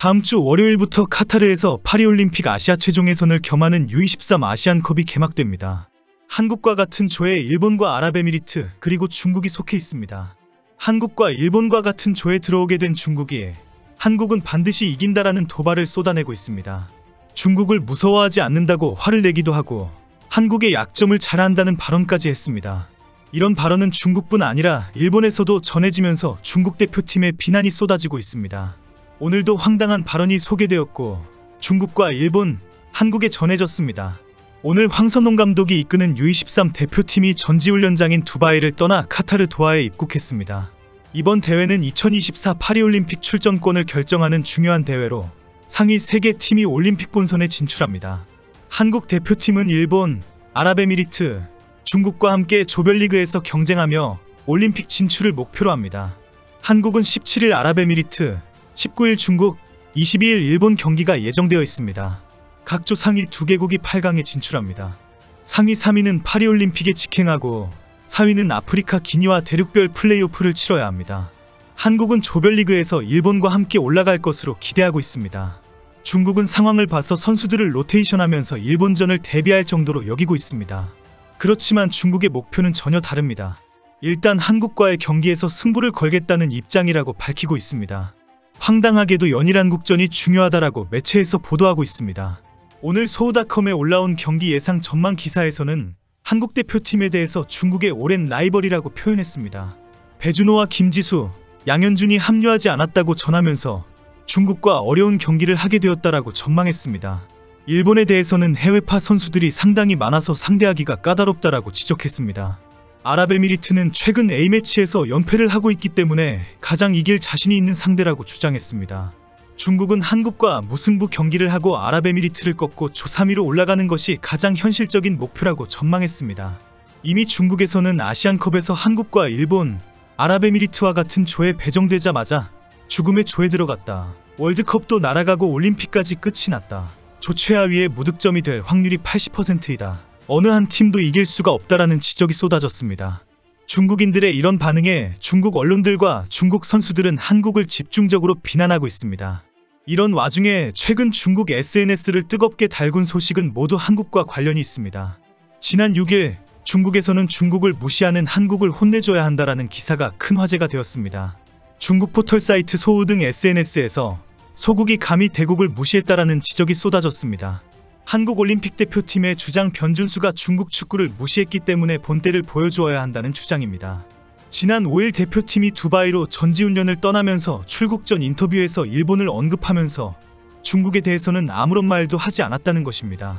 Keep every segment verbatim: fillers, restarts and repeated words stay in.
다음 주 월요일부터 카타르에서 파리올림픽 아시아 최종 예선을 겸하는 유 이십삼 아시안컵이 개막됩니다. 한국과 같은 조에 일본과 아랍에미리트 그리고 중국이 속해 있습니다. 한국과 일본과 같은 조에 들어오게 된 중국이 한국은 반드시 이긴다라는 도발을 쏟아내고 있습니다. 중국을 무서워하지 않는다고 화를 내기도 하고 한국의 약점을 잘 안다는 발언까지 했습니다. 이런 발언은 중국뿐 아니라 일본에서도 전해지면서 중국 대표팀에 비난이 쏟아지고 있습니다. 오늘도 황당한 발언이 소개되었고 중국과 일본, 한국에 전해졌습니다. 오늘 황선홍 감독이 이끄는 유 이십삼 대표팀이 전지훈련장인 두바이를 떠나 카타르 도하에 입국했습니다. 이번 대회는 이천이십사 파리올림픽 출전권을 결정하는 중요한 대회로 상위 세 개 팀이 올림픽 본선에 진출합니다. 한국 대표팀은 일본, 아랍에미리트, 중국과 함께 조별리그에서 경쟁하며 올림픽 진출을 목표로 합니다. 한국은 십칠 일 아랍에미리트, 십구 일 중국, 이십이 일 일본 경기가 예정되어 있습니다. 각 조 상위 두 개국이 팔 강에 진출합니다. 상위 삼 위는 파리올림픽에 직행하고 사 위는 아프리카 기니와 대륙별 플레이오프를 치러야 합니다. 한국은 조별리그에서 일본과 함께 올라갈 것으로 기대하고 있습니다. 중국은 상황을 봐서 선수들을 로테이션하면서 일본전을 대비할 정도로 여기고 있습니다. 그렇지만 중국의 목표는 전혀 다릅니다. 일단 한국과의 경기에서 승부를 걸겠다는 입장이라고 밝히고 있습니다. 황당하게도 연이란 국전이 중요하다라고 매체에서 보도하고 있습니다. 오늘 소우닷컴에 올라온 경기 예상 전망 기사에서는 한국 대표팀에 대해서 중국의 오랜 라이벌이라고 표현했습니다. 배준호와 김지수, 양현준이 합류하지 않았다고 전하면서 중국과 어려운 경기를 하게 되었다라고 전망했습니다. 일본에 대해서는 해외파 선수들이 상당히 많아서 상대하기가 까다롭다라고 지적했습니다. 아랍에미리트는 최근 A매치에서 연패를 하고 있기 때문에 가장 이길 자신이 있는 상대라고 주장했습니다. 중국은 한국과 무승부 경기를 하고 아랍에미리트를 꺾고 조 삼 위로 올라가는 것이 가장 현실적인 목표라고 전망했습니다. 이미 중국에서는 아시안컵에서 한국과 일본, 아랍에미리트와 같은 조에 배정되자마자 죽음의 조에 들어갔다. 월드컵도 날아가고 올림픽까지 끝이 났다. 조 최하위의 무득점이 될 확률이 팔십 퍼센트이다. 어느 한 팀도 이길 수가 없다라는 지적이 쏟아졌습니다. 중국인들의 이런 반응에 중국 언론들과 중국 선수들은 한국을 집중적으로 비난하고 있습니다. 이런 와중에 최근 중국 에스엔에스를 뜨겁게 달군 소식은 모두 한국과 관련이 있습니다. 지난 육 일 중국에서는 중국을 무시하는 한국을 혼내줘야 한다라는 기사가 큰 화제가 되었습니다. 중국 포털 사이트 소우 등 에스엔에스에서 소국이 감히 대국을 무시했다라는 지적이 쏟아졌습니다. 한국 올림픽 대표팀의 주장 변준수가 중국 축구를 무시했기 때문에 본때를 보여주어야 한다는 주장입니다. 지난 오 일 대표팀이 두바이로 전지훈련을 떠나면서 출국 전 인터뷰에서 일본을 언급하면서 중국에 대해서는 아무런 말도 하지 않았다는 것입니다.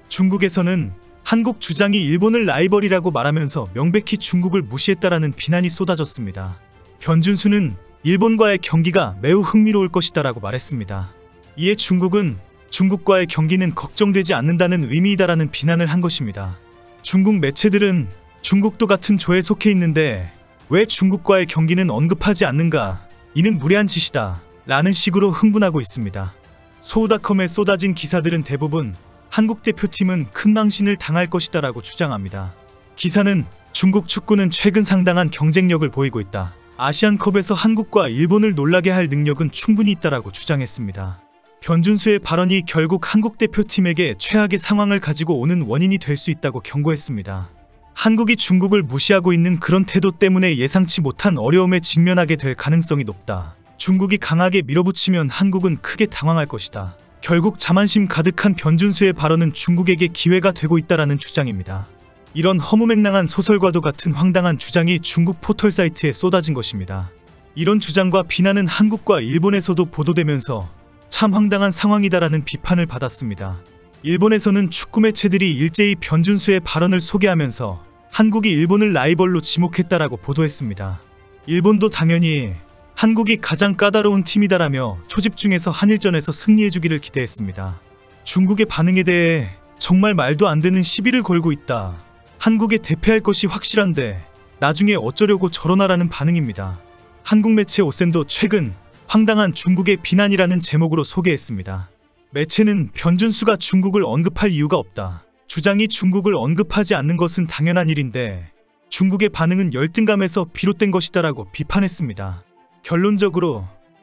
중국에서는 한국 주장이 일본을 라이벌이라고 말하면서 명백히 중국을 무시했다라는 비난이 쏟아졌습니다. 변준수는 일본과의 경기가 매우 흥미로울 것이다라고 말했습니다. 이에 중국은 중국과의 경기는 걱정되지 않는다는 의미이다라는 비난을 한 것입니다. 중국 매체들은 중국도 같은 조에 속해 있는데 왜 중국과의 경기는 언급하지 않는가? 이는 무례한 짓이다 라는 식으로 흥분하고 있습니다. 소우닷컴에 쏟아진 기사들은 대부분 한국 대표팀은 큰 망신을 당할 것이다 라고 주장합니다. 기사는 중국 축구는 최근 상당한 경쟁력을 보이고 있다. 아시안컵에서 한국과 일본을 놀라게 할 능력은 충분히 있다라고 주장했습니다. 변준수의 발언이 결국 한국 대표팀에게 최악의 상황을 가지고 오는 원인이 될 수 있다고 경고했습니다. 한국이 중국을 무시하고 있는 그런 태도 때문에 예상치 못한 어려움에 직면하게 될 가능성이 높다. 중국이 강하게 밀어붙이면 한국은 크게 당황할 것이다. 결국 자만심 가득한 변준수의 발언은 중국에게 기회가 되고 있다라는 주장입니다. 이런 허무맹랑한 소설과도 같은 황당한 주장이 중국 포털 사이트에 쏟아진 것입니다. 이런 주장과 비난은 한국과 일본에서도 보도되면서 참 황당한 상황이다라는 비판을 받았습니다. 일본에서는 축구 매체들이 일제히 변준수의 발언을 소개하면서 한국이 일본을 라이벌로 지목했다라고 보도했습니다. 일본도 당연히 한국이 가장 까다로운 팀이다라며 초집중해서 한일전에서 승리해주기를 기대했습니다. 중국의 반응에 대해 정말 말도 안 되는 시비를 걸고 있다. 한국에 대패할 것이 확실한데 나중에 어쩌려고 저러나라는 반응입니다. 한국 매체 오센도 최근 황당한 중국의 비난이라는 제목으로 소개했습니다. 매체는 변준수가 중국을 언급할 이유가 없다. 주장이 중국을 언급하지 않는 것은 당연한 일인데 중국의 반응은 열등감에서 비롯된 것이다라고 비판했습니다. 결론적으로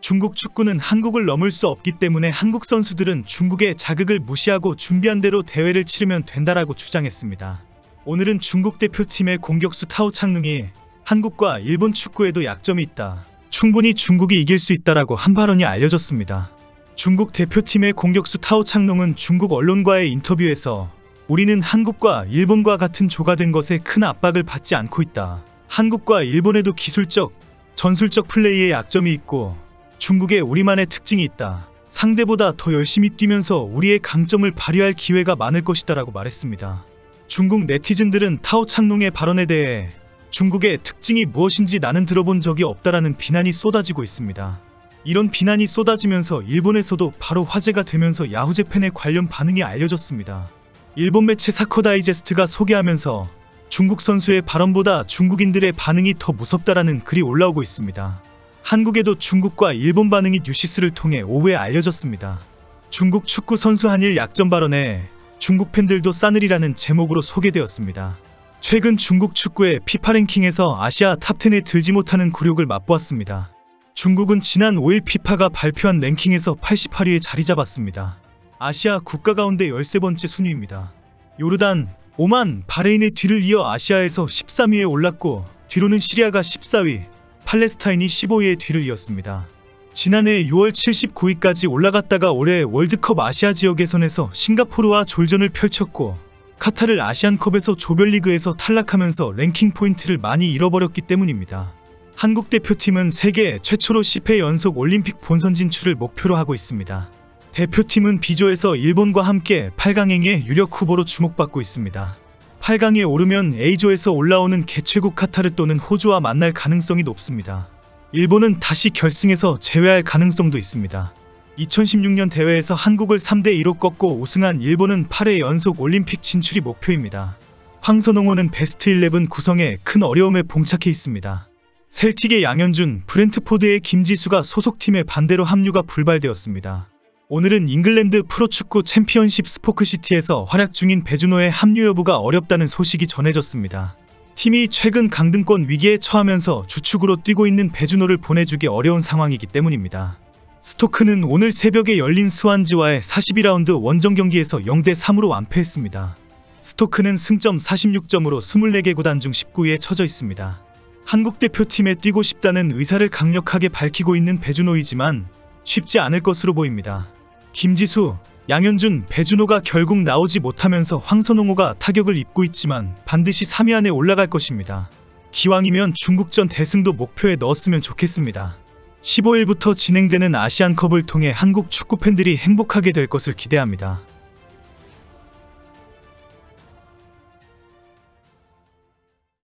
중국 축구는 한국을 넘을 수 없기 때문에 한국 선수들은 중국의 자극을 무시하고 준비한 대로 대회를 치르면 된다라고 주장했습니다. 오늘은 중국 대표팀의 공격수 타오 창능이 한국과 일본 축구에도 약점이 있다, 충분히 중국이 이길 수 있다라고 한 발언이 알려졌습니다. 중국 대표팀의 공격수 타오 창능은 중국 언론과의 인터뷰에서 우리는 한국과 일본과 같은 조가 된 것에 큰 압박을 받지 않고 있다. 한국과 일본에도 기술적, 전술적 플레이에 약점이 있고 중국에 우리만의 특징이 있다. 상대보다 더 열심히 뛰면서 우리의 강점을 발휘할 기회가 많을 것이다 라고 말했습니다. 중국 네티즌들은 타오 창농의 발언에 대해 중국의 특징이 무엇인지 나는 들어본 적이 없다라는 비난이 쏟아지고 있습니다. 이런 비난이 쏟아지면서 일본에서도 바로 화제가 되면서 야후재팬의 관련 반응이 알려졌습니다. 일본 매체 사커다이제스트가 소개하면서 중국 선수의 발언보다 중국인들의 반응이 더 무섭다라는 글이 올라오고 있습니다. 한국에도 중국과 일본 반응이 뉴시스를 통해 오후에 알려졌습니다. 중국 축구 선수 한일 약점 발언에 중국 팬들도 싸늘이라는 제목으로 소개되었습니다. 최근 중국 축구의 피파 랭킹에서 아시아 탑텐에 들지 못하는 굴욕을 맛보았습니다. 중국은 지난 오일 피파가 발표한 랭킹에서 팔십팔 위에 자리 잡았습니다. 아시아 국가 가운데 열세 번째 순위입니다. 요르단, 오만, 바레인의 뒤를 이어 아시아에서 십삼 위에 올랐고 뒤로는 시리아가 십사 위, 팔레스타인이 십오 위에 뒤를 이었습니다. 지난해 유월 칠십구 위까지 올라갔다가 올해 월드컵 아시아 지역 예선에서 싱가포르와 졸전을 펼쳤고 카타르 아시안컵에서 조별리그에서 탈락하면서 랭킹 포인트를 많이 잃어버렸기 때문입니다. 한국 대표팀은 세계 최초로 십 회 연속 올림픽 본선 진출을 목표로 하고 있습니다. 대표팀은 B조에서 일본과 함께 팔 강행의 유력 후보로 주목받고 있습니다. 팔 강에 오르면 A조에서 올라오는 개최국 카타르 또는 호주와 만날 가능성이 높습니다. 일본은 다시 결승에서 제외할 가능성도 있습니다. 이천십육 년 대회에서 한국을 삼 대 이로 꺾고 우승한 일본은 팔 회 연속 올림픽 진출이 목표입니다. 황선홍호는 베스트 십일 구성에 큰 어려움에 봉착해 있습니다. 셀틱의 양현준, 브렌트포드의 김지수가 소속팀의 반대로 합류가 불발되었습니다. 오늘은 잉글랜드 프로축구 챔피언십 스포크시티에서 활약 중인 배준호의 합류 여부가 어렵다는 소식이 전해졌습니다. 팀이 최근 강등권 위기에 처하면서 주축으로 뛰고 있는 배준호를 보내주기 어려운 상황이기 때문입니다. 스토크는 오늘 새벽에 열린 스완지와의 사십이 라운드 원정 경기에서 영 대 삼으로 완패했습니다. 스토크는 승점 사십육 점으로 이십사 개 구단 중 십구 위에 처져 있습니다. 한국 대표팀에 뛰고 싶다는 의사를 강력하게 밝히고 있는 배준호이지만 쉽지 않을 것으로 보입니다. 김지수, 양현준, 배준호가 결국 나오지 못하면서 황선홍호가 타격을 입고 있지만 반드시 삼 위 안에 올라갈 것입니다. 기왕이면 중국전 대승도 목표에 넣었으면 좋겠습니다. 십오 일부터 진행되는 아시안컵을 통해 한국 축구팬들이 행복하게 될 것을 기대합니다.